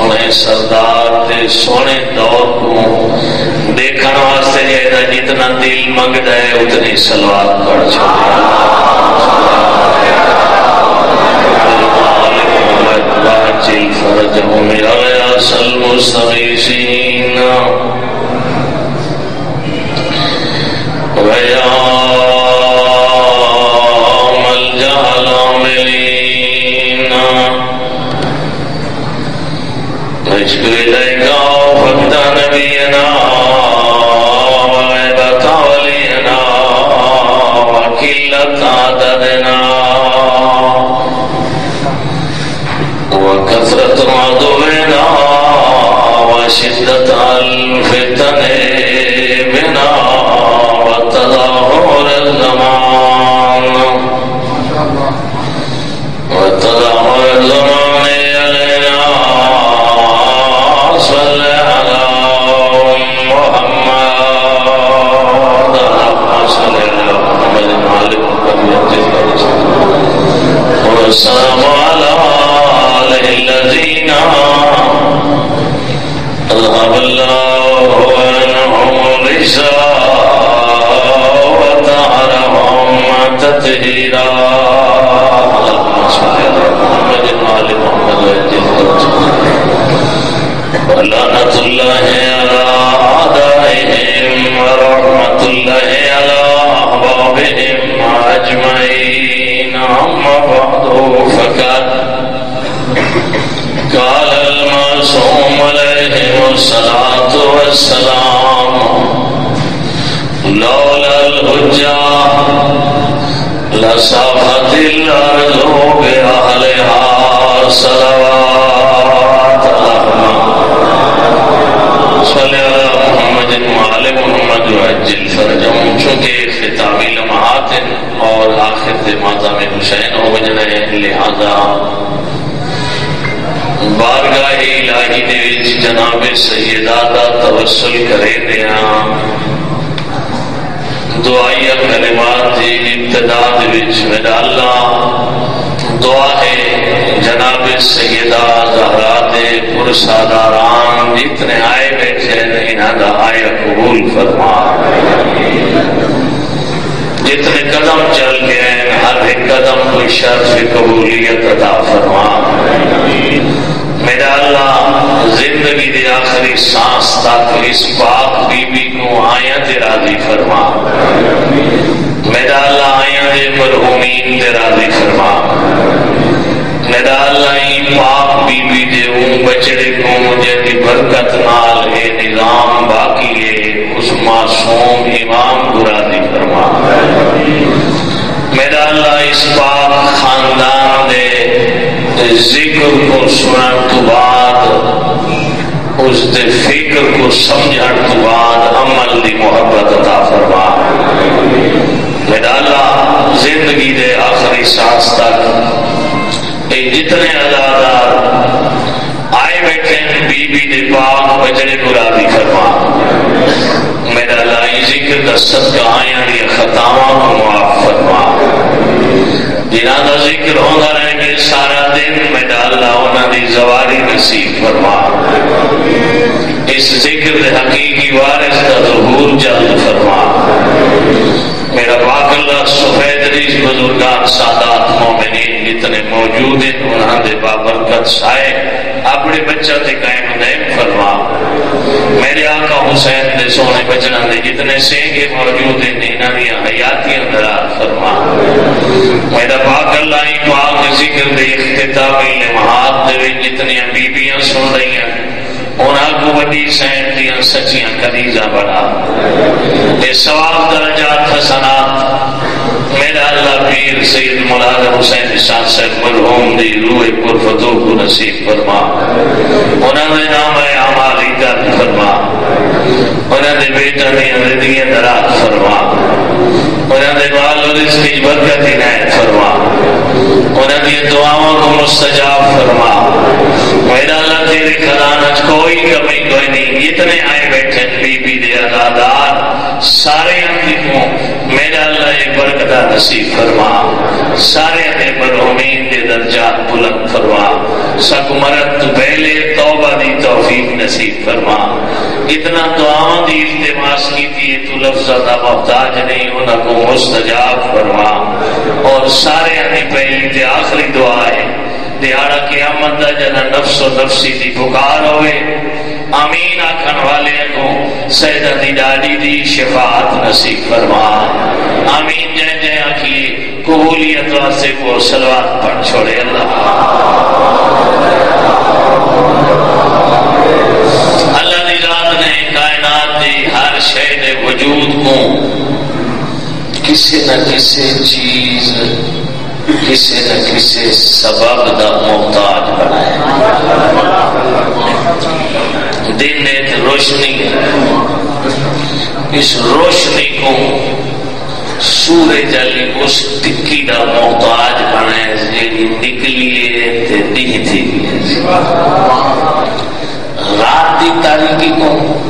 سونے سردار دے سونے دور کو دیکھنے واسطے جائے جتنا دل منگتا ہے اتنی سلوات پڑھ چھوڑے واجل فرجهم يا المستغيثين ويا ملجأ العاملين نشكو إليك فقد نبينا وغيبة ولينا وقلة عددنا وكثرة عدونا وشدة الفتن بنا وتظاهر الزمان علينا صل على محمد صل على محمد وعلى والسلام على الذين أذهب الله عنهم الرجس وطهرهم تطهيرا اللهم صل على محمد وعلى محمد ولعنة الله على أعدائهم ورحمة الله على أحبابهم أجمعين أما بعد فقد قال المعصوم عليه الصلاة والسلام لولا الحجة لصافت الأرض بأهلها صلوات صل على محمد وعلى محمد وعجل فرجهم چونکہ ختامی لمحات اور آخر ماتم حسین ہو بجنے لہذا بارگاہ الہی دے وچ جناب سیدہ دا توسل کرے دیا دعائیہ کلمات دی ابتدا دے وچ میرا اللہ دعا ہے جناب سیدہ زہرا دے پرساداران جتنے آئے بیٹھے انہاں دا آئے قبول فرما جتنے قدم چل گئے ہر ایک قدم کو شرف قبولیت عطا فرما میرا اللہ زندگی دے آخری سانس تک اس پاک بی بی کو آیاں دے راضی فرما میرا اللہ آیاں دے مرحومین دے راضی فرما میرا اللہ ہی پاک بی بی دے بچڑے کو مجھے دی برکت نال اے نظام باقی ہے اس معصوم امام کو راضی فرما میرا اللہ اس پاک خاندان دے ذکر کو سنن تو بعد اس دے فکر کو سمجھن تو بعد عمل دی محبت عطا فرما میرا اللہ زندگی دے آخری سانس تک اے جتنے عزادار آئے بیٹھے بی بی دے پاک بچڑے کو راضی فرما میرا اللہ ذکر دا صدقہ آیاں دی خطاواں کو معاف فرما جنہاں دا ذکر ہوتا رہے گے سارا دن میرا اللہ انہاں دی زواری نصیب فرما اس ذکر دے حقیقی وارث دا ظہور جلد فرما میرا پاک اللہ سفید ریش بزرگان سادات مومنین جتنے موجود ہیں انہاں دے بابرکت سائے اپنے بچہ دے قائم دائم فرما میرے آقا حسین دے سونے بچنا دے جتنے سینگے موجود ہیں انہاں دیا حیاتیاں درات فرما میرا پاک اللہ ہی پاک ذکر دے اختتامی لمحات دے جتنی بیبیاں سن رہی ہیں انہاں کو وڈی سین دیاں سچیاں قدیجہ بڑھا اے ثواب درجات حسنات میرا اللہ پیر سید مولانا حسین شاہ صاحب مرحوم دی روح پرفتو کو نصیب فرما انہاں دے نام اعمالی درد فرما انہاں دے بیٹا دی زندگیاں درات فرما انہاں دے بال و رزق کی برکت عنایت فرما انہاں دی دعاؤں کو مستجاب فرما میرا اللہ تیرے خزانہ کوئی کمی کوئی نہیں اتنے آئے بیٹھے بی بی دے عزادار سارے اندھوں میرا اللہ یہ برکتہ نصیب فرما سارے اندھے مرحومین دے درجات بلند فرما سک مرد تو پہلے توبہ دی توفیق نصیب فرما. اتنا دعاؤں دی التماس کی تھی تو لفظ دا محتاج نہیں، انہاں کو مستجاب فرما. اور سارے دی پہلی تے آخری دعا ہے دیہڑا قیامت دا جنا نفس و نفسی دی پکار ہوئے آمین آکھن والے کو سیدہ دی ڈاڈی دی شفاعت نصیب فرما. آمین جے جے آکھیے قبولیت واسطے کو صلوات پڑھ چھوڑے. اللہ اللہ دی ذات نے کائنات دی ہر شے دے وجود کو کسی نہ کسی چیز کسی نہ کسی سبب دا محتاج بنایا. دن نے روشنی، اس روشنی کو سورج علی اس ٹکی دا محتاج بنایا جی نکلیے تے دی تھی. رات دی تاریکی کو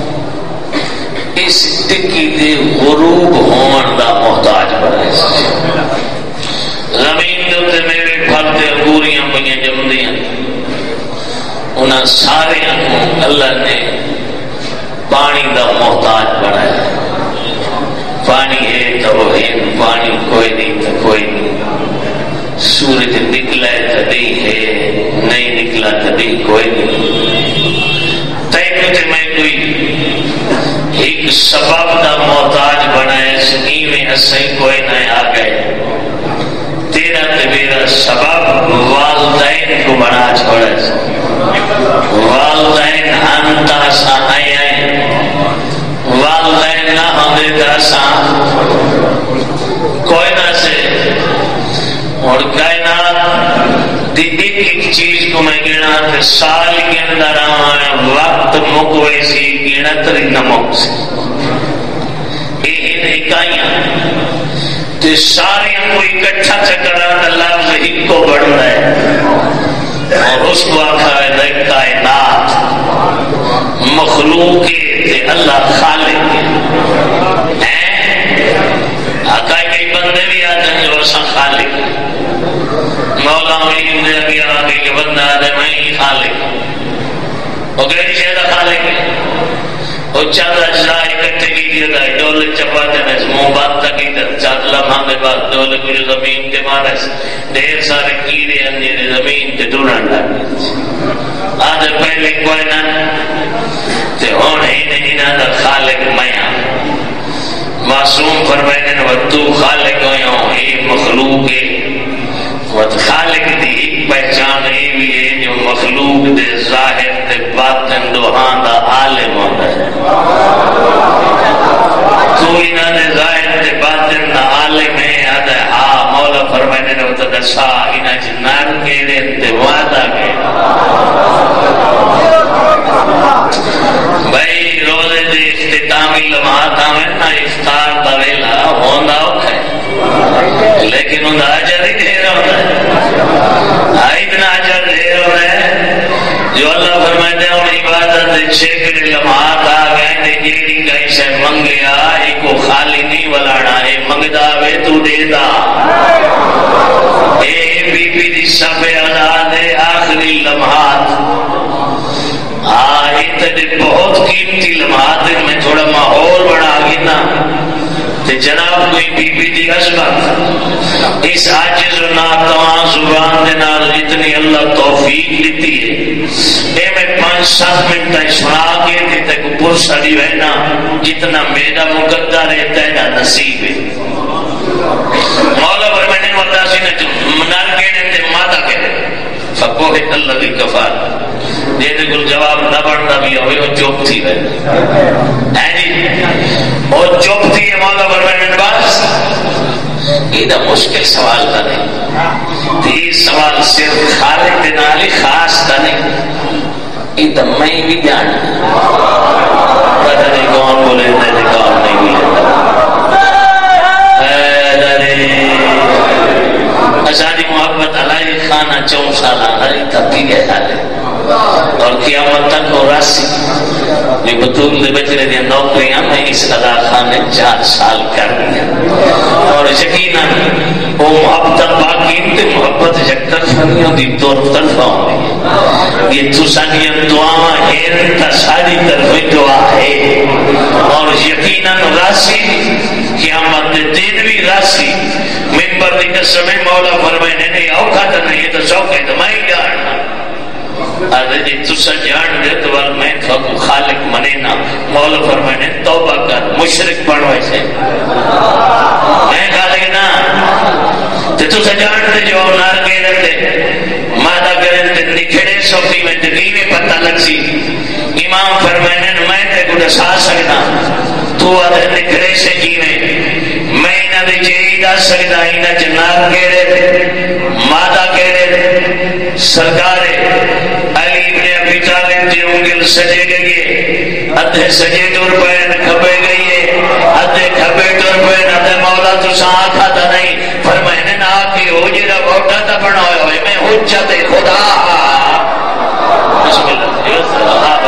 اس ٹکی دے غروب ہون دا محتاج بنایا. زمین دے میرے پھل تے انگوریاں پئیاں جمدیاں، انہاں سارے کو اللہ نے پانی دا محتاج بنایا. پانی ہے تو وہ ہے، پانی کوئی نہیں تو کوئی نہیں. سورج نکلا تبھی ہے، نہیں نکلا تبھی کوئی نہیں. تینوں تے میں کوئی ایک سبب دا محتاج بنایا سنی میں اسے کوئی نہ آ گئے. تیرا تے میرا سبب والدین کو بنا چھوڑے. والدین ہنتا سا آئے والدین نہ ہوندے تا سا کوئی نہ سے. اور کائنات دی ایک ایک چیز کو میں گنا تے سال گندا رہا وقت مکوے سی گنتری نہ مک سی. یہ اکائیاں تے ساری کو اکٹھا چکرا تے لفظ ایک کو بڑھتا ہے. اور اس کو آخا ہے کائنات مخلوق تے اللہ خالق ہیں. آقا کئی بندے بھی آتے ہیں جو اسا خالق. مولا ملیم نے ابھی آگے کہ بندہ آدھے میں ہی خالق. وہ گئی شہدہ خالق ہے. وہ چند اجزاء اکٹھے کی دیا تھا ڈولے چپاتے میں منہ بات تک ادھر چند لمحہ کے بعد ڈولے کو جو زمین کے مارے ڈھیر سارے کیڑے اندھیرے زمین تے ڈولن لگے. آدھے پہلے کوئی نہ تے ہونے ہی نہیں نہ خالق میاں. معصوم فرمائے نے تو خالق ہوئے اے مخلوق ہے. خالق دی ایک پہچان یہ بھی ہے جو مخلوق دے ظاہر دے باطن دوہاں دا عالم ہوتا ہے. تو انہاں دے ظاہر دے باطن دا عالم ہے. آدھا ہاں مولا فرمائے نے وہ دسا انہاں جنان کیڑے تے وعدہ کے بھائی روزے دے اختتامی لمحات آویں نا افطار دا ویلا ہوندا اوکھا ہے لیکن ان اجر ہی ڈھیر ہوتا ہے. اتنا اجر ڈھیر ہوتا ہے جو اللہ فرماتے ہیں ان عبادت دے چھیکڑے لمحات آ گئے تے جیڑی کہیں سے منگیا ایک کو خالی نہیں ولاڑا ہے منگدا وے تو دے دا. اے بی بی دی سب ادا دے آخری لمحات اتنے بہت قیمتی لمحات میں تھوڑا ماحول بنا گنا تے جناب کوئی بی بی دی عظمت اس عاجز و ناتواں زبان دے نال اتنی اللہ توفیق دیتی ہے. اے میں 5-7 منٹ تک سنا کے تے تک پرسڑی رہنا جتنا میرا مقدر ہے تیرا نصیب ہے. مولا پر میں نے مداسی نے منال کہنے تے ماتا کہنے فقوہ اللہ دی کفار دیتے کل جواب نہ بڑھتا بھی ہوئے وہ چوپ تھی ہے جی اور چوپ تھی ہے مولا برمین باس. یہ دا مشکل سوال تھا نہیں. یہ سوال صرف خالق دنالی خاص تھا نہیں. یہ دا میں بھی جان پتہ نہیں کون بولے تھے کون نہیں بولے اشاری محبت علیہ خانہ 4 سالہ ہری تبدیل ہے اور قیامت تک ہو راسی یہ بطول دے بچے دیا نوکریاں میں اس ادا خانے 4 سال کر دیا اور یقیناً وہ محبت باقی تے محبت یک طرف نہیں ہوتی دو طرف ہوتی یہ تو سانیاں دعاواں ہیں تا ساری طرف دعا ہے اور یقیناً راسی قیامت دین بھی راسی ممبر دی قسم مولا فرمائے نہیں اوقات نہیں یہ تو شوق ہے تو میں جاننا آدھے جی تسا جان دے تو میں تو خالق منینا مولا فرمائے توبہ کر مشرک بنوائے سے میں خالق نا تے تسا جان دے جو نار کے رہتے مادہ کریں تے نکھڑے سوٹی میں دنی میں پتہ لگ سی امام فرمائے میں تے کو دسا سکتا تو آدھے نکھڑے سے جیویں میں نہ دے جئی دا سکتا ہی نہ جنار کے رہتے مادہ کے رہتے سرکار علی ابن ابی طالب دی انگل سجے گئے ادھے سجے ٹر پہ کھبے گئی ادھے کھبے ٹر پہ ادھے مولا تو آنکھا تھا نہیں فرمائنے نہ آکے ہو جیرا بوٹا تھا بناؤے ہوئے میں حجت خدا بسم اللہ صحابہ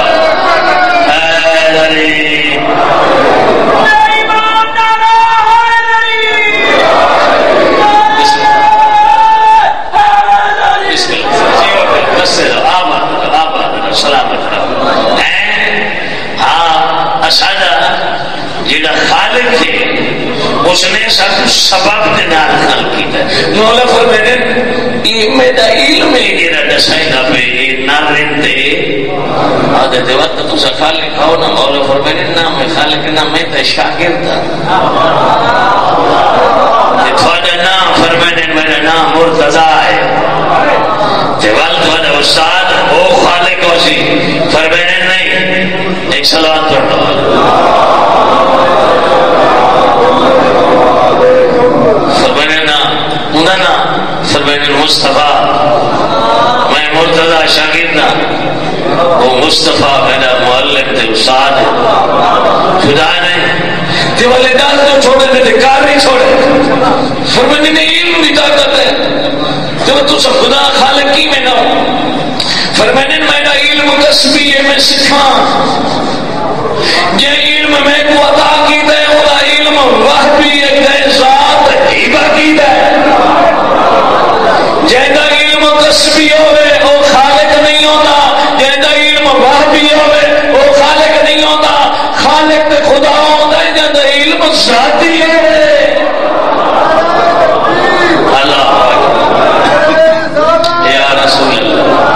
جڑا خالق ہے اس نے سب سبب دے نال خلق کیتا ہے مولا فرماتے ہیں یہ میرا علم ہے جڑا دسائندا پہ یہ نہ رہتے آدھے دے وقت تو خالق ہو نا مولا فرماتے ہیں نہ میں خالق نہ میں تے شاگرد ہوں تھوڑا نام فرماتے ہیں میرا نام مرتضی ہے تے ول تھوڑا استاد او خالق ہو سی فرماتے ہیں نہیں ایک صلوات پڑھو فرمانے مصطفیٰ میں مرتضی شاگرد ہوں وہ مصطفیٰ میرا معلم تے استاد ہے خدا نے تے والے دال تو چھوڑے تے کار نہیں چھوڑے فرمانے نے علم دی طاقت ہے تو تو سب خدا خالق کی میں نہ ہوں فرمانے میرا علم کسبی ہے میں سکھاں یہ علم میں کو عطا کیتا ہے وہ علم وحبی ہے ذات ہبہ کیتا ہے جہاں علم کسبی ہوئے وہ خالق نہیں ہوتا جہاں علم وحبی ہوئے وہ خالق نہیں ہوتا خالق تے خدا ہوتا ہے جہاں علم ذاتی ہے اللہ یا رسول اللہ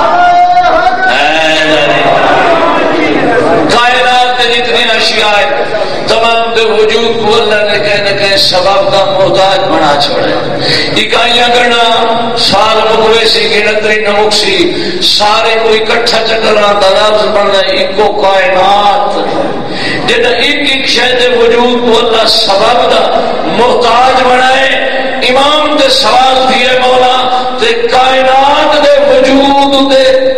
کائنات جتنی اشیاء تمام دے وجود کو اللہ نے کہنے کہ سبب کا محتاج بنا چھوڑے اکائیاں کرنا سال مکوے سی گنتری نمک سی سارے کوئی کٹھا چکرنا تلابز بننا ایک کو کائنات جیتا ایک شہد وجود کو اللہ سبب دا محتاج بنائے امام دے سوال دیئے مولا تے کائنات دے وجود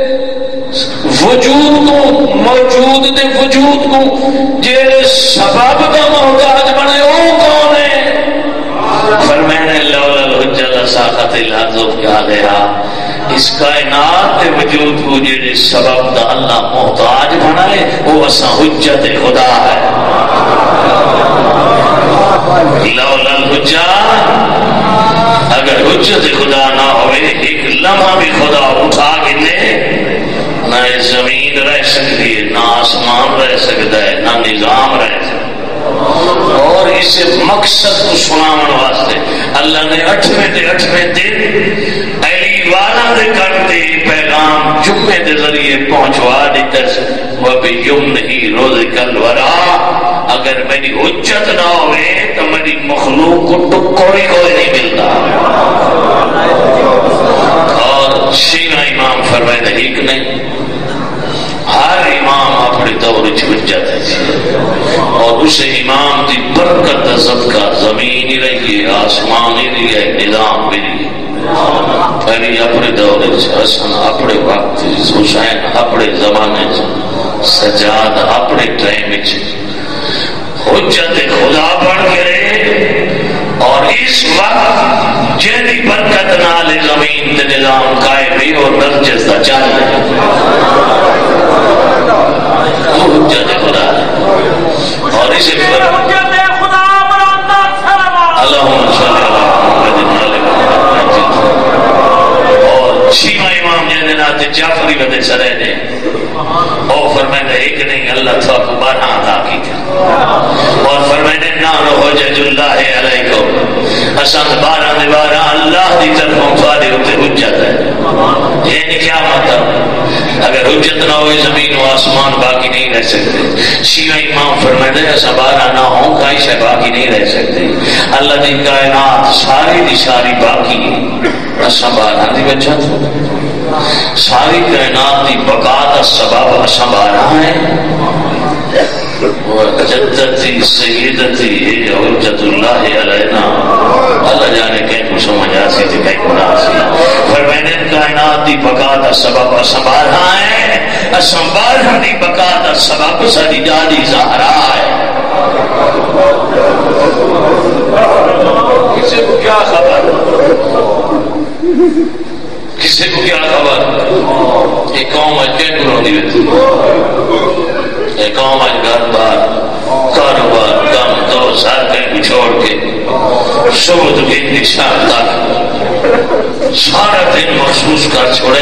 کو موجود دے وجود کو جیرے سبب کا محتاج بنے وہ کون ہے فرمانے لولا الحجت ساقت الارض کیا گیا اس کائنات دے وجود کو جیرے سبب دا اللہ محتاج بنائے وہ اسا حجت خدا ہے لولا الحجت اگر حجت خدا نہ ہوئے ایک لمحہ بھی خدا اٹھا گنے نہ زمین رہ سکتی ہے نہ آسمان رہ سکتا ہے نہ نظام رہ سکتا اور اس مقصد کو سناؤں واسطے اللہ نے 8ویں دن علی والا دے کرتے پیغام جمعے دے ذریعے پہنچوا دیتا وہ بھی یم نہیں روز کل ورا اگر میری حجت نہ ہوئے تو میری مخلوق کو ٹکڑی کوئی نہیں ملتا اور شیعہ امام فرمائے نہیں کہ نہیں ہر امام اپنے دور حجت ہے اور اس امام کی برکت صدقہ زمین ہی رہی ہے آسمان ہی رہی ہے نظام بھی رہی ہے پہلی اپنے دور حسن اپنے وقت حسین اپنے زمانے سجاد اپنے ٹائم حجت خدا بن کے رہے اور اس وقت جیدی برکت نال زمین تے نظام قائم ہی اور نرجس دا چل رہے حجت اسے اللہم صلی اللہ اور چھیواں امام جنہیں ناتے جعفری بدے سرے دے اور فرمائے ایک نہیں اللہ تھا کو 12 عطا کی تھا اور فرمائے نانو حجج اللہ علیکم اسان 12 اللہ دی طرفوں تھوڑے ہوتے حجت ہے یعنی کیا مطلب اگر حجت نہ ہوئے زمین و آسمان باقی نہیں رہ سکتے شیعہ امام فرمائے اسان 12 نہ ہوں کائی شے باقی نہیں رہ سکتے اللہ دی کائنات ساری دی ساری باقی اسان 12 دی وجہ ساری کائنات دی بقا دا سبب اساں 12 ہیں جدتی سیدتی حجت اللہ علینا اللہ جانے کہیں کو سمجھ آسی تھی کہیں کو ناسی فرمائنے کائنات دی بقا دا سبب اساں 12 ہیں اساں 12 دی بقا دا سبب ساری جانی زہرا ہے کسی کو کیا خبر کسی کو کیا خبر ایک قوم اجکے گروہ دی بیتی ایک قوم اج گھر بار کاروبار کام تو سار کہیں کو چھوڑ کے صبح تو بھی نشان تک سارا دن محسوس کر چھوڑے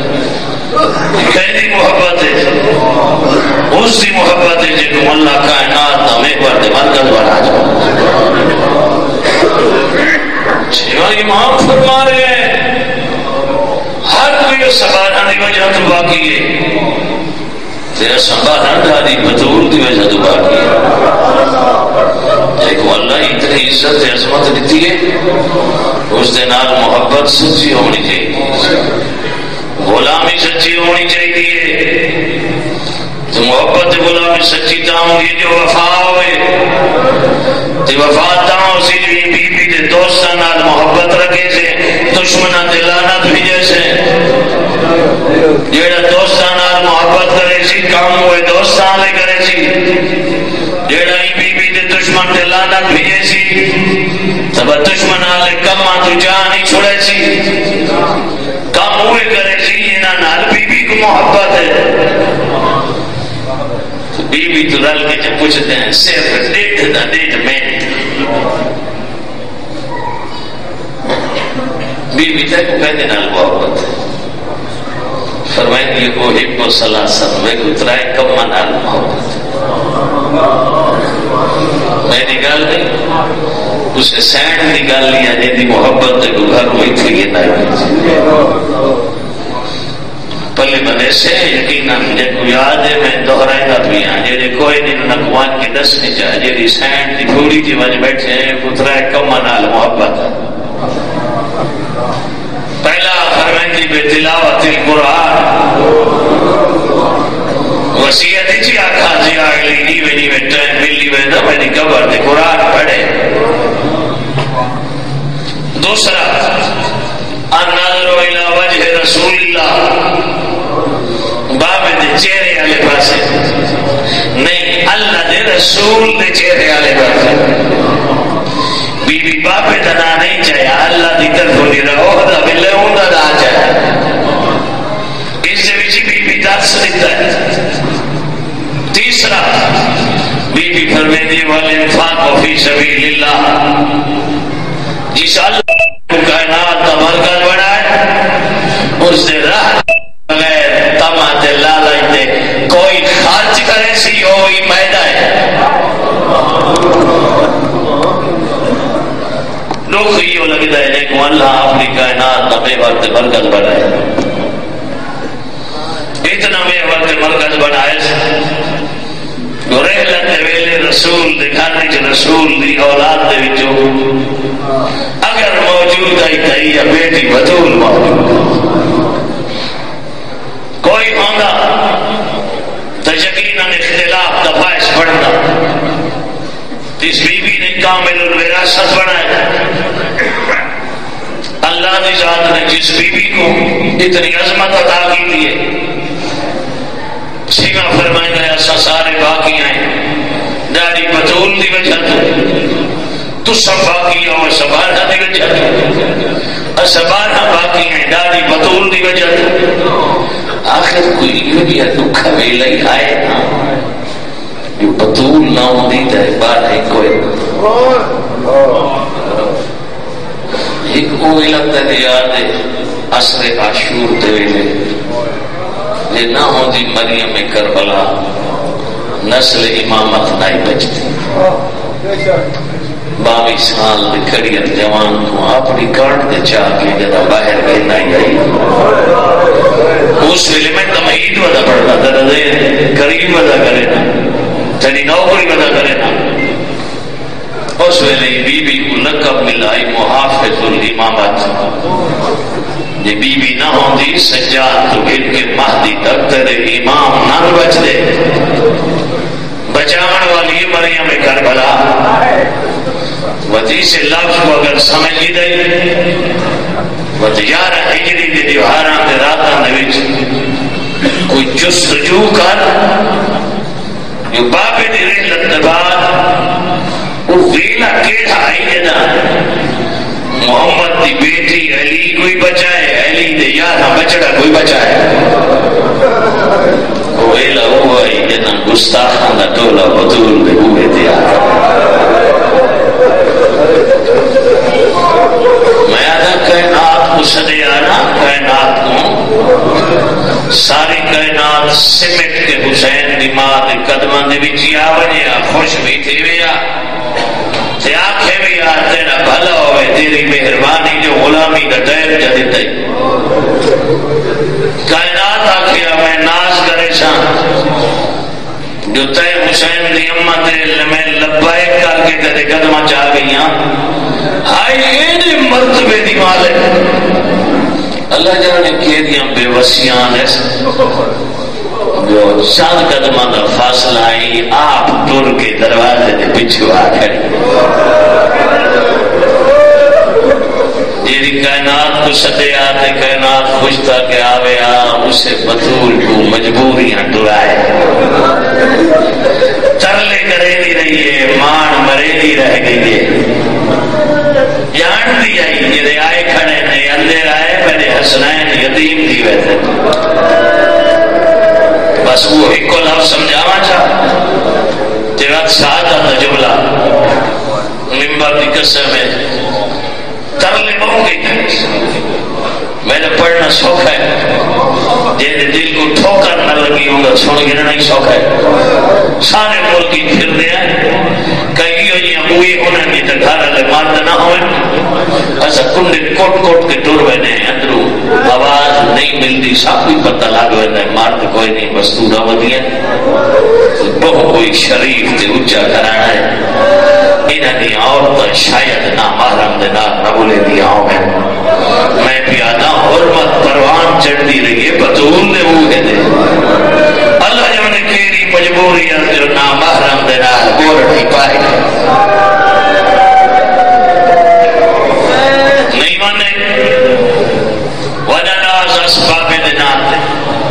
کہنی محبت ہے اس دی محبت ہے جنہوں اللہ کائنات ہمیں پر دے مرکز بڑھا جاؤ چھوڑ امام فرما رہے ہیں ہر کوئی سبارہ دی وجہ تو باقی ہے تیرا سبارہ داری بطول دی وجہ تو باقی ہے ایک اللہ اتنی عزت عظمت دیتی ہے اس دن آل محبت سچی ہونی چاہیے غلامی سچی ہونی چاہیے تو محبت غلامی سچی تاؤں گی جو وفا ہوئے تو وفا تاؤں سی جو بی بی دے دوستان آل محبت رکھے سے دشمنہ دلانت بھی جیسے جیڑا دوستان آل محبت کرے سی کام ہوئے دوستان لے کرے سی جیڑا بی بی دے دشمن دلانت بھی جیسی تب دشمن آلے کماں تو جان ہی چھوڑے سی کام ہوئے کرے سی یہ نال بی بی کو محبت ہے بی بی تو رل کے جب پوچھتے ہیں صرف ڈیٹ میں بی بی تک کہتے نال محبت ہے فرمائیں گے کو حب و سلاسل میں اترائے کم نال محبت میں نگال نہیں اسے سینڈ نگال لیا جیدی محبت کو گھر ہوئی تھی یہ نائب پلے بنے سے یقیناً جن کو یاد ہے میں دہرائے گا بھی ہاں جیدے کوئی نہیں نقوان کی دس نہیں چاہے جیدی سینڈ دی پھوڑی تھی وجہ بیٹھے ہیں اترائے کم نال محبت پہلا فرمائندی بے تلاوت القرآن وسیعت جی آکھا جی آگلی نیوے نیوے ٹائم ملی وے نہ میں قبر دے قرآن پڑھے دوسرا النظر الى وجہ رسول اللہ باب دے چہرے والے پاسے نہیں اللہ دے رسول دے چہرے والے پاسے بی بی باپے دنا نہیں چاہیے اللہ دی طرف نہیں رہو دا بلے ہوں دا دا چاہیے اس سے بھی بی بی درس دیتا ہے تیسرا بی بی فرمیدی والانفاق فی سبیل اللہ جس اللہ کو کائنات کا مرکز بنائے اس سے راہ بغیر تمات لالچ دے کوئی خرچ کرے سی ہوئی میدہ ہے لوگ یہ لگتا ہے کہ اللہ اپنی کائنات نہ بے وقت مرکز بنائے اتنا بے وقت مرکز بنائے رحلت ویلے رسول دکھانے جو رسول دی اولاد دے وچوں اگر موجود ہے تھی یا بیٹی بطول موجود کوئی ہوگا تو یقیناً اختلاف کا باعث بڑھنا اس بی بی نے کامل الوراثت بنایا اللہ کی ذات نے جس بی بی کو اتنی عظمت عطا کی لیے سیما فرمائے گا ایسا سارے باقی ہیں ڈاڑی بطول دی وجہ تو سب باقی ہو سبارہ دی وجہ سبارہ باقی ہیں ڈاڑی بطول دی وجہ آخر کوئی یہ بھی دکھا ویلا ہی آئے نا جو بطول نہ ہوندی تے بات ہے کوئی ایک وہ لگتا ہے یاد ہے عصر عاشور دے ویلے یہ نہ ہوندی مریم کربلا نسل امامت نہیں بچتی 22 سال کڑی جوان کو اپنی کاٹ دے چاہ کے جدا باہر گئی نہیں آئی اس ویلے میں تمہید ودا پڑھتا درد قریب ودا کرے نا تیری نوکری ودا کرے نا اس ویلے بی بی کو لقب ملائی محافظ الامامت یہ بی بی نہ ہوندی سجاد تو گر کے مہدی تک تیرے امام نہ بچ دے بچاون والی مریم کربلا وجی سے لفظ کو اگر سمجھ لی دے وجیار ہجری دے دیواران دے راتان دے وچ کوئی جستجو کر جو بابے دی رحلت دے بعد وہ ویلا کیڑا آئی جنا محمد دی بیٹی علی کوئی بچائے علی دے یارہ بچڑا کوئی بچائے وہ ویلا وہ آئی جنا گستاخان دا ٹولا بطول دے ہوئے دیا میں آدھا کائنات کو سدے آنا کائنات کو ساری کائنات سمٹ کے حسین دی ماں دے قدمان دے وچ آ ونیا خوش بھی تھی ویا تے آنکھے بھی آ تیرا بھلا ہوئے تیری مہربانی جو غلامی دا ٹائم جدی تے کائنات آکھیا میں ناز کرے سان جو تے حسین دی امت میں لبائک کر کے تے قدمہ چاہ گئیاں ہائی ایڈے مرتبے دی مالک اللہ جانے کے دیاں بے وسیان ہے جو چند قدمہ دا فاصلہ آئی آپ ٹر کے دروازے دے پچھو آ کھڑی جیری کائنات کو سدے آتے کائنات خوشتا کے آوے آ اسے بطول کو مجبوریاں ڈرائے ترلے کرے دی رہی ہے مان مرے دی رہ گئی ہے جان دی آئی جیرے آئے کھڑے نے اندر آئے میرے حسنین یتیم دی ویسے بس وہ ایک کو لفظ سمجھاوا چاہ تیرات سادہ تھا جملہ ممبر دی قسم ہے ترلے بہو گئی تھے میں نے پڑھنا شوق ہے جیسے دل کو ٹھوکر نہ لگی ہوں گا سن گنا نہیں شوق ہے سارے ملکی پھر دیا کئی ہوئی ہوئی ہونا نہیں تو گھر والے مارد نہ ہوئے ایسا کنڈے کوٹ کوٹ کے ٹور بنے اندروں آواز نہیں ملتی سب کوئی پتہ لگ ہوئے مارد کوئی نہیں بس تو نہ ودیا بہو کوئی شریف تے اچھا کرانا ہے انہاں دی عورتاں شاید نہ محرم دے نہ بولے دی آؤں میں پیادا حرمت پروان چڑھتی رہی ہے بطول نے وہ ہے دے اللہ جانے کیری مجبوری اندر نہ محرم دے نہ گورٹی پائے نہیں مانے وجناز اسباب دے ناتے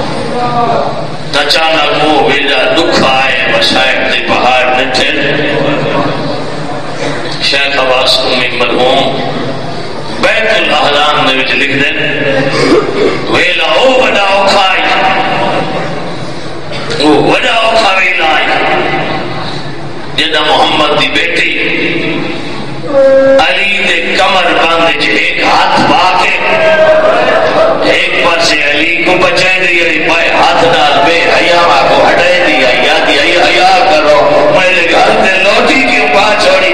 تچانک وہ بیجا دکھ آئے مسائب دے پہاڑ نٹھے شیخ عباس امی مرحوم بیت الاحلام نے وچ لکھ دیں ویلا او وڈا اوکھائی وہ وڈا اوکھا ویلا آئی جدہ محمد دی بیٹی علی دے کمر باندھے جو ایک ہاتھ باکے ایک پر سے علی کو بچائے دی پائے ہاتھ ڈال بے حیامہ کو ہٹائے دی حیا کرو میرے گھر تے لوٹی کیوں پا چھوڑی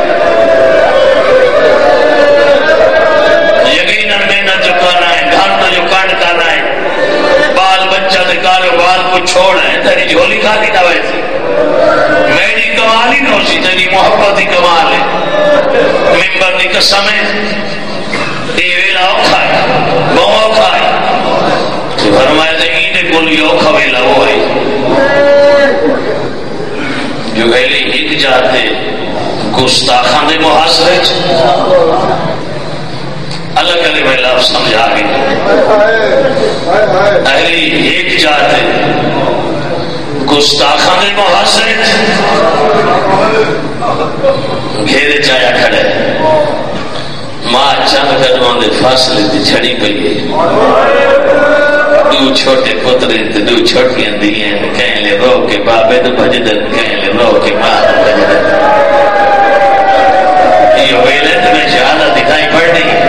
چھوڑ ہے تیری جھولی کھا کی دوائی سے میری کمال ہی نہ سی تیری محبت ہی کمال ہے ممبر دی قسم ہے یہ ویلا اوکھا ہے بہت اوکھا ہے تو فرمائے زمین کولی اوکھا ویلا وہ ہے جو ویلے ہک جاتے گستاخان دے محاصرے الگ الگ ویلا سمجھا گئے اہلی ایک جاتے گستاخان دے محاصرے گھیرے چایا کھڑے ماں چند قدمان دے فاصلے دی چھڑی پئی ہے دو چھوٹے پترے تے دو چھوٹیاں دیاں کہیں لے رو کے بابے تو بجدن کہیں لے رو کے ماں بجدن یہ ویلے تو میں شہادہ دکھائی پڑ رہی ہے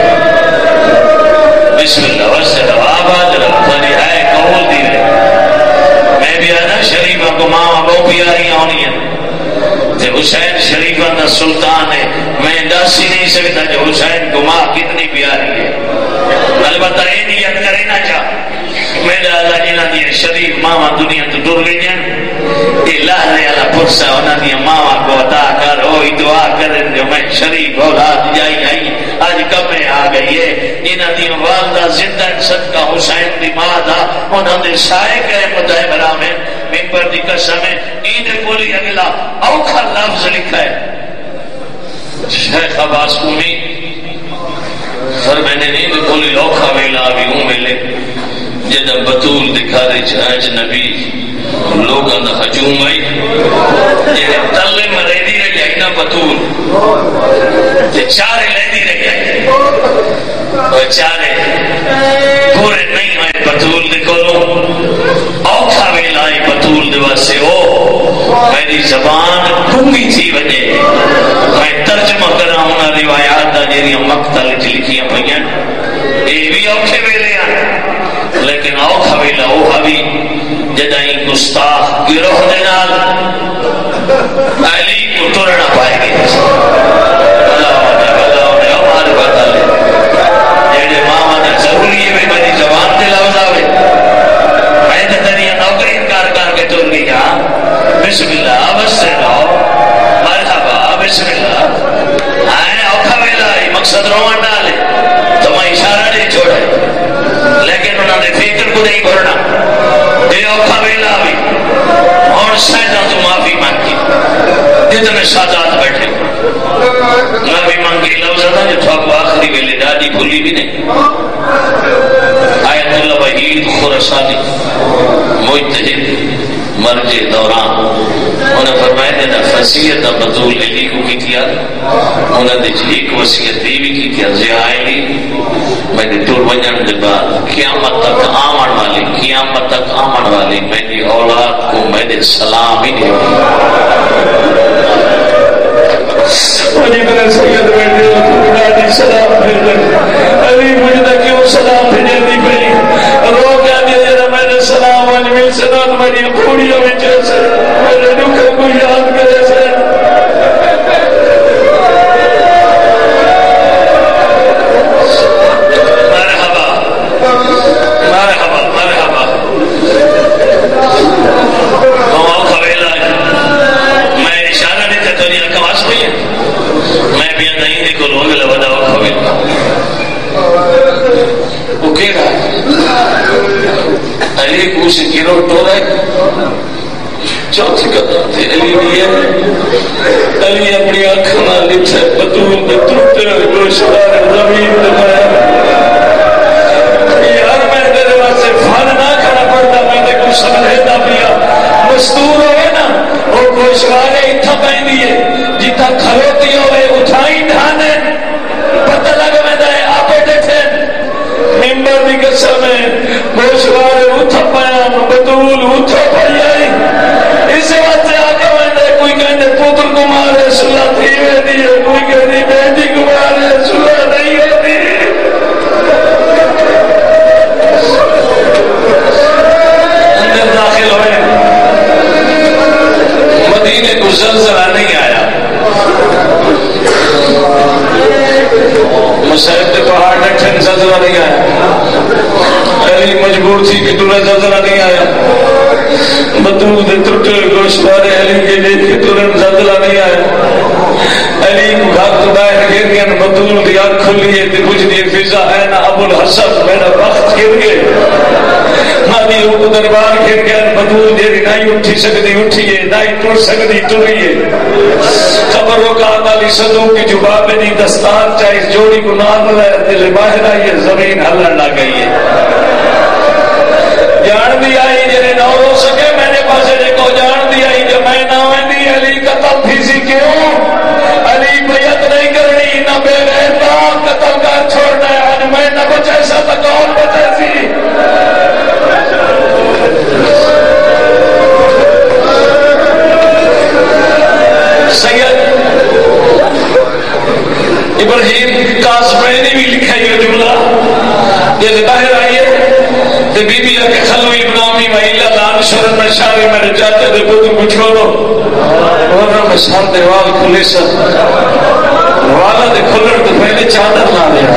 بسم اللہ وسلم آباد رفتاری آئے قبول دی رہے میں بھی آنا شریفہ کو ماں بہو پیاری ہونی ہے تے حسین شریفہ دا سلطان ہے میں داسی نہیں سکتا جو حسین کو ماں کتنی پیاری ہے البتہ یہ نیت کرے نہ چاہ میرے اللہ جنہ دیا شریف ماما دنیا تو ڈر گئی ہیں اللہ نے اللہ پرسا انہوں نے ماما کو عطا کر ہوئی دعا کریں جو میں شریف اولاد جائی آئی آج کب میں آ گئی ہے انہوں نے والدہ زندہ صدقہ حسین دی ماں دا انہوں نے سائے کہے مدعے برام ہے ممبر دی قسم ہے عید بولی اگلا اوکھا لفظ لکھا ہے شیخ عباس امی سر میں نے نہیں بولی اوکھا ویلا بھی ہوں ملے جدہ بطول دکھا رہے چھاج نبی لوگاں دا حجوم آئی جدہ تلے مرے دی رہ جائی نا بطول چارے لے دی رہ جائی اور چارے پورے نہیں ہوئے بطول دکھو لو اوکھا ویلائی بطول دیوا سے ہو میری زبان گنگی تھی وجہ میں ترجمہ کرا ہونا روایات دا جیری مقتل لکھیاں پہیاں یہ بھی اوکھے ویلے ہیں لیکن اوکھا ویلا او حبی جدائیں گستاخ گروہ دینال علی کو ٹرنا پائے گی اللہ نے ہمارے بتا لے جیڑے ماما نے ضروری ہے میری زبان تے لفظ آوے میں تے تیری نوکری انکار کر کے ٹر گئی ہاں بسم اللہ بس سے رہو مرحبا بسم اللہ آئے اوکھا ویلا مقصد روان ڈالے تو میں اشارہ نہیں چھوڑے لیکن انہوں نے فکر کو نہیں بھرنا یہ اوکھا ویلا بھی اور سیدہ تو معافی مانگی جتنے سادات بیٹھے معافی مانگی لفظ تھا جو تھا آخری ویلے دادی بھولی بھی نہیں آیت اللہ وحید خرسانی مجتہد مرجع دوران انہیں فرمائے دینا فصیحت بطول علی کو کی تھی انہیں دیکھ ایک وصیت دیوی کی تھی زیائی لی میں نے ٹور بنجان دے بعد قیامت تک آمن والی میری اولاد کو میں نے سلام ہی نہیں مجھے میرے سید بیٹھے دادی سلام بھیجے علی مجھے کیوں سلام بھیجے دی پہی رو گیا دیا میں نے سلام والی مل سنات میری پھوڑیوں میں جیسے میرے دکھوں کو یاد کرے سے علی کو اسے گروہ ٹورا ہے چوتھی قدم تھے علی دیئے علی اپنی آنکھنا لٹھے بطول میں ترتے ہوئے گوشوار زمین دمایا یار میں تیرے واسے فان نہ کھڑا پڑتا میں نے کچھ سمجھے دا پیا مستور ہوئے نا وہ گوشوارے اتھا پہن دیئے جتا کھلوتی ہوئے اٹھائی دھانے پتہ لگا میں دائے آپے دیکھے ممبر دی قسم ہے گوشوارے اتھا پایا بطول اتھا پائی اس وقت سے آگا میں نے کوئی کہنے پوتر کو مارے صلح تھی ہوئے دیئے کوئی کہنے بیٹی کو مارے صلح نہیں ہوتی اندر داخل ہوئے مدینے کو زلزلہ نہیں آیا مسائب دے پہاڑ ڈٹھن زلزلہ نہیں آیا علی مجبور تھی کہ تمہیں زلزلہ نہیں آیا بطول دے ترٹے گوشوارے علی کے لئے کہ تمہیں زلزلہ نہیں آیا علی کو گھر تو باہر گر گیا بطول دی آنکھ کھلی ہے تے پوچھ دیئے فضا ہے نا ابو الحسن میرا وقت گر گئے مادی لوگ دربار گر گیا بطول دیری نائی اٹھی سکتی اٹھیے نائی ٹوڑ سکتی ٹوڑیے خبروں کا آدالی صدوں کی جو بابے دی دستان چاہیے جوڑی کو نام رہے دل باہر آئیے زمین ہلن نہ گئی ہے جان دی آئی جنہیں نہ ہو سکے میں نے پاسے دیکھو جان دی آئی جو میں نہ ہوئے دی علی قتل تھی سی کیوں علی بیعت نہیں کرنی نہ بے غیرتا قتل کا چھوڑنا ہے آج میں نہ بچے سا تک اور بچے سی ابراہیم قاسمینی بھی لکھا یہ جملہ یہ باہر آئی ہے تو بی بی کے خلو ابن امی ویلا لان شرن میں شاری میرے چاچا دے پتر کو چھوڑو ورنہ میں سار دیوال کھلے سر والا دے کھلر تو پہلے چادر لا دیا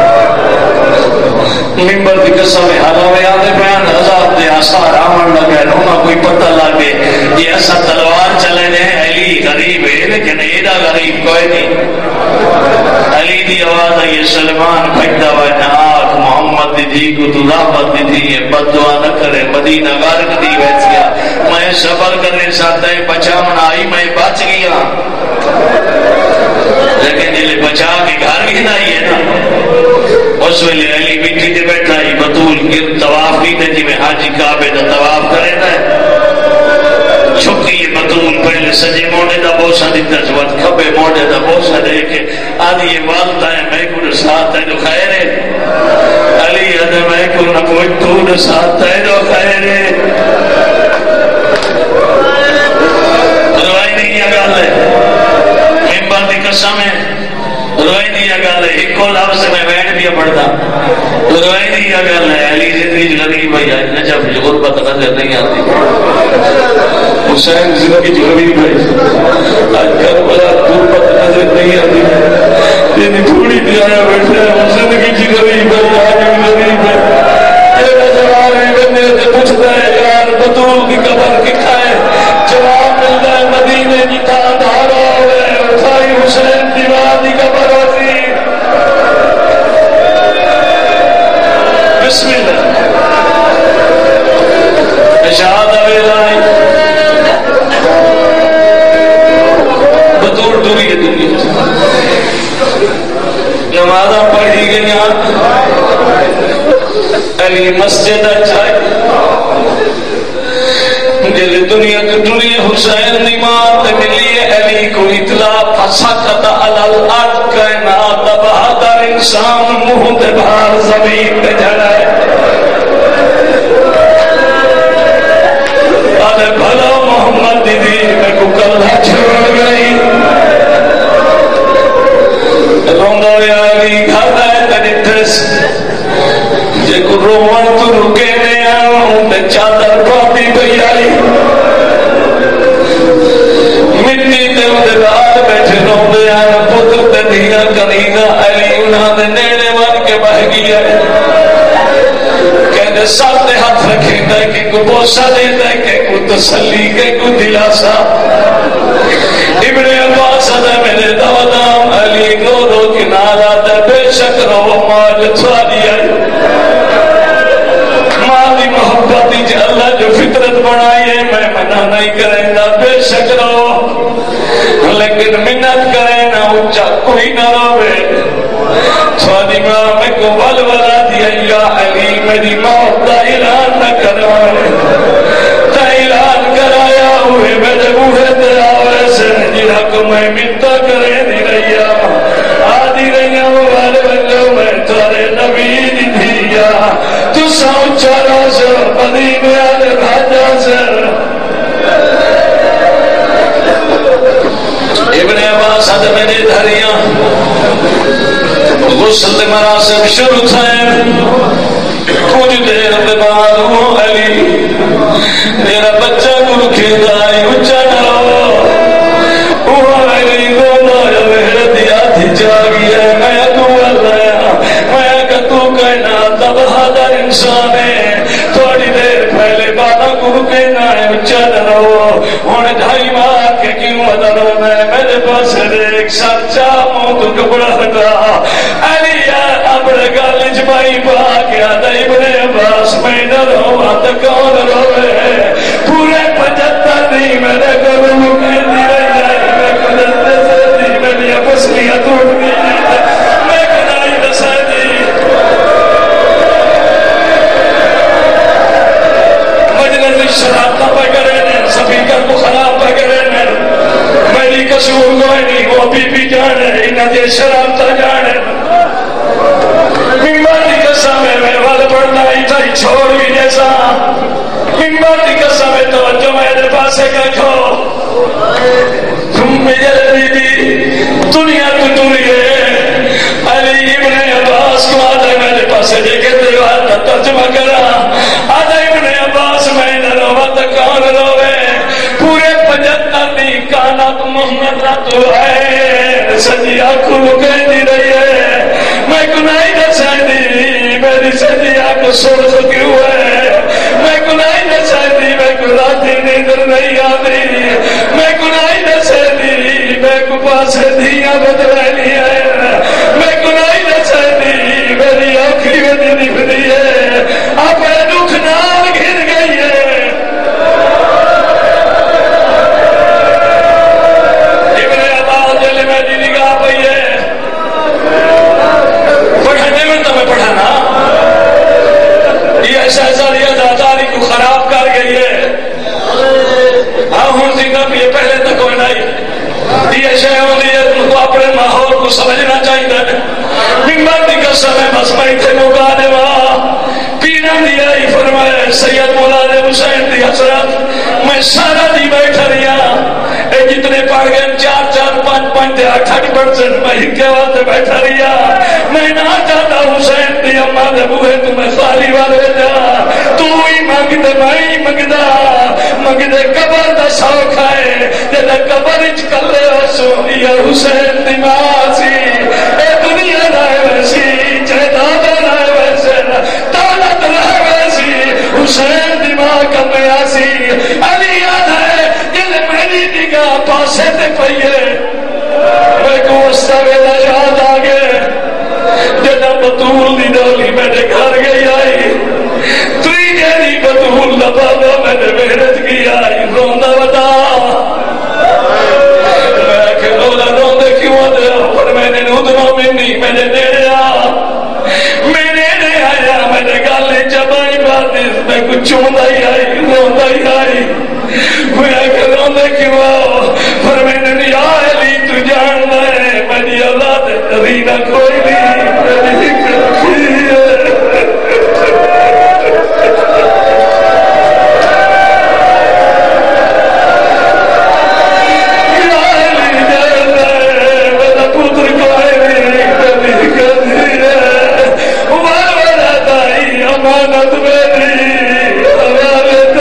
ممبر دی قسم حلاوے آدھے بیان عذاب دے آثار آمن لگے نونا کوئی پتہ لگے یہ ایسا تلوار چلے نے علی غریب ہے لیکن ایڈا غریب کوئی نہیں علی دی آواز ہے یہ سلمان پھٹا ہوئے ناک محمد دی دی کو تو رحمت دی دی یہ بدعا نہ کرے مدینہ غارق دی ویسیا میں سفر کرنے ساتھ ہے بچا منائی میں بچ گیا لیکن جلے بچا کے گھر بھی نہیں ہے نا اس ویلے علی مٹی دے بیٹھا ہی بطول گر طواف نہیں دے جی میں حاجی کعبے دا طواف کرے نا چھکی یہ بطول پہلے سجے موڑے دا بوسا دیتا جوات کھبے موڑے دا بوسا دے کے آدھی یہ والدہ ہے میں کو ساتھ ہے جو خیر ہے علی آدھے میں کو نکوئی تو ساتھ ہے جو خیر ہے روائی نہیں اگل ہے ممبر دی قسم ہے روائی نہیں اگل ہے ایک کو لفظ میں بیٹھ بھی پڑھتا روائی نہیں اگل ہے علی زندگی غریب ہے نجف غربت نظر نہیں آتی حسین زندگی غریب ہے آج کربلا غربت نظر نہیں آتی تیری تھوڑی دیا بیٹھے ہیں زندگی غریب ہے آج غریب ہے تیرا جواب ہے بندے سے پوچھتا ہے یار بطول کی قبر کتنا ہے جواب ملتا ہے مدینے کی تھا دھارا ہوئے اٹھائی حسین دیوار کی قبر ہوتی بسم اللہ اشہاد ویلائی بطور دوری ہے دنیا نمازہ پڑھی گئی علی مسجد اچھائی جلے دنیا تو دنیا حسین نماز ملی علی کو اطلاع فسقط علی الارض کائنات بہادر انسان منہ دے باہر زمین پہ جھڑائے آدھے بھلا محمد دیدی میں کو کلہ چھوڑ گئی روندہ علی گھر ہے تنیتس جے کو روان تو رکے میں آؤں تے چادر پاتی بھئی آئی مٹی تے اندھے رات بیٹھے روندے آئے پتر تے دھیرا کرینا علی انہاں دے نیڑے ون کے بہ گیا کہنے ساتھ ہاتھ رکھے دے کہ کو بوسا دے دے کہ کو تسلی کہ کو دلاسا ابن عباس دے میرے دودام علی نورو کنارا دے بے شک رو مال تھوڑی آئی مالی محبت جو اللہ جو فطرت بنائی ہے میں منع نہیں کریں گا بے شک رو لیکن منت کریں نہ اچھا کوئی نہ روے تھوڑی ماں میں کو ولولا دیا یا علی میری موت دا اعلان نہ کروائے تا اعلان کرایا ہوئے میرے بوڑھے تے آوے سے جنہا کو میں منتا کرے دی رہیا آدھی رہیا والے بنجو میں تھوڑے نبی دی دیا تو ساؤں چارا سے قدیم آلے بھاجا سے ابن عباس حد میرے دھریاں غسل مراسم شروع تھے کچھ دیر کے بعد وہ علی میرا بچہ کو کھیلتا ہے اچھا نہ وہ علی رونا ہے میرے دیا تھی جاگی ہے میں تو اللہ میں کہ تو کہنا تب بہادر انسان ہے تھوڑی دیر پہلے بانا کو کہنا ہے اچھا نہ ہونے ڈھائی ماہ کے کیوں مدر ہونا ہے میرے پاس ایک سچا منہ تو کپڑا ہٹا علی اپنے گل جمائی پا کے آدھا ابن عباس میں نہ رہا تو کون روے پورے 75 نہیں میرے گھروں میں کہتی رہی جائے میں قدرتے سے دی میری اپسلیاں ٹوٹ گئی میں کہنائی دسا دی مجلس شرابتہ پہ کرے سپیکر کو خراب پہ کرے میری قصور کوئی نہیں وہ بی جانے انہاں دے شرابتہ جانے ممبر کی قسم ہے میں وال پڑھنا ہی تھا چھوڑ بھی جیسا ممبر کی قسم ہے توجہ میرے پاسے کا کھو تم میرے بی بی دنیا تو دنیا ابن عباس کو آ جائے میرے پاس دیکھے دیوار کا ترجمہ کرا آ جائے ابن عباس میں نہ روا تو کون روے پورے 75 کانات محمد نہ تو ہے سجی آنکھوں کہہ دی رہی ہے میں گناہی نہ چاہتی میری سجی آنکھ سرخ کیوں ہے میں گناہی نہ چاہتی میں کو راتی نیندر نہیں آتی میں گناہی نہ چاہتی میں کو پاس دھیاں بدلانی ہے میں گناہی نہ چاہتی میری آنکھی بدی نکلی ہے آپ دکھ نال گھر گئی ہے ابن عباس دل میں دی نگاہ پئی ہے پڑھنے میں تو میں پڑھانا یہ شہزادی داداری کو خراب کر گئی ہے ہاں ہوں زندہ بھی پہلے تک کوئی نہیں یہ شے ہوتی ہے ان کو اپنے ماحول کو سمجھنا چاہیے ممبر کی قسم ہے بس میں تھے موقع دے پینا دیا ہی فرمایا سید مولانا حسین دی حضرت میں سارا دی بیٹھا رہا اے جتنے پڑھ گئے 4 4 5 5 8% میں ہی کے واسطے بیٹھا رہا میں نہ چاہتا حسین دی اماں دے بوہے تو میں خالی والے جا تو ہی منگ دے میں ہی منگدا منگ دے قبر دا شوق ہے جے قبر وچ کلے ہسو یا حسین دی ماں سی اے دنیا دا ویسی جائیداد دا ویسے دولت دا ویسی حسین دی ماں کمیا سی علی یاد ہے دل میری نگاہ پاسے تے پئی ہے میں کو اس ویلا یاد آ گئے جب بطول دی ڈولی میرے گھر گئی آئی تری جیری بطول دا بابا میں نے محنت کی آئی روندا بتا میں کہ رولا روندے کیوں دے پر میں نے ادھروں میں نہیں میں نے نیڑے آ میں نیڑے آیا میں نے گالے چبائی باتی میں کچھ چوندا ہی آئی روندا ہی آئی میں کہ روندے کیوں آؤ پر میں نے نہیں آئے لی تو جان دے میری اولاد رینا کوئی نہیں میری کرتی ہے امانت میری امانت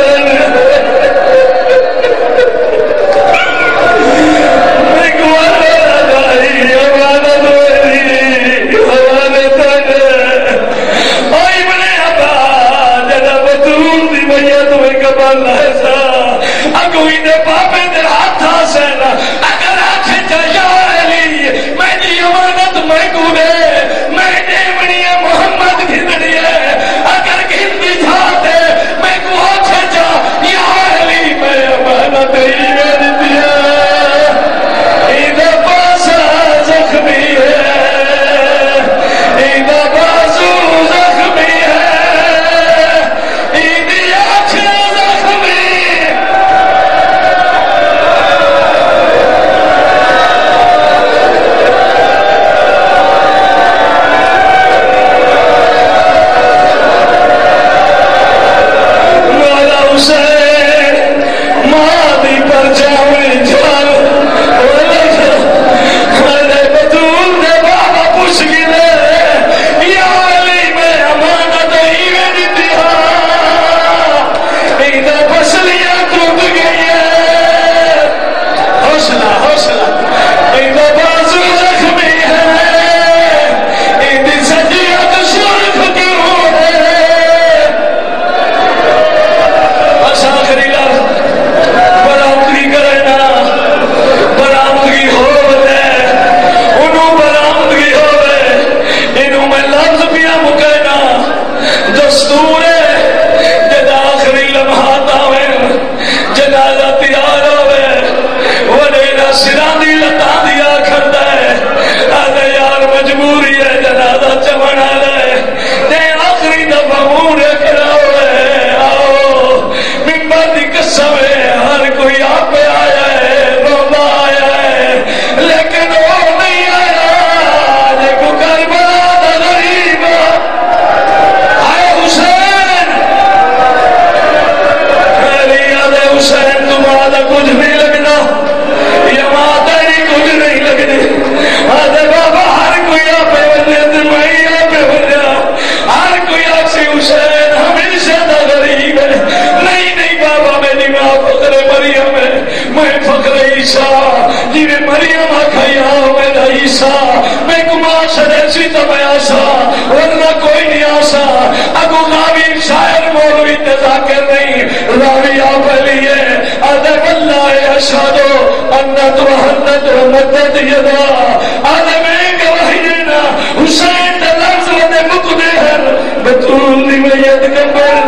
اشہدو انت وحنت ومدد یدا آدم گواہی دینا حسین دا لفظ ودے مقدر بطول دی وید کمبر